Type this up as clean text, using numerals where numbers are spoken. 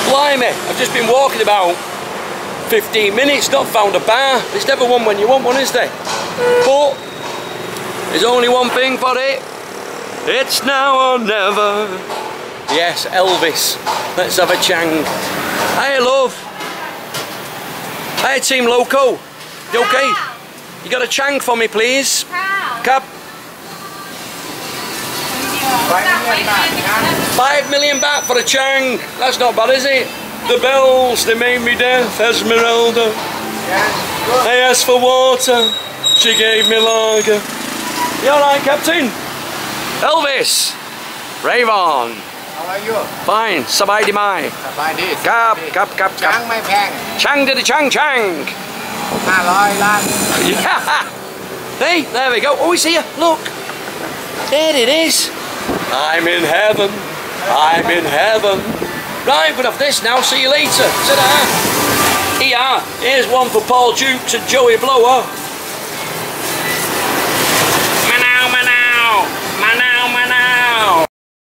Blimey, I've just been walking about 15 minutes, not found a bar. There's never one when you want one, is there? But there's only one thing for it. It's now or never. Yes, Elvis. Let's have a chang. Hey, love. Hey, Team Loco. You okay? You got a chang for me, please? Cap. 5 million baht for a chang. That's not bad, is it? The bells, they made me deaf, Esmeralda. I asked for water, she gave me lager. You alright, Captain? Elvis. Rave on. How are you? Fine. Sabai di mai. Sabai di. Cap. ช้างไม่แพง Chang to the chang. 500 ล้าน Yeah. Hey, there we go. Oh, it's here. Look. There it is. I'm in heaven. I'm in heaven. Right, we're gonna have this now. See you later. Ta-da. Here, here's one for Paul Jukes and Joey Blower.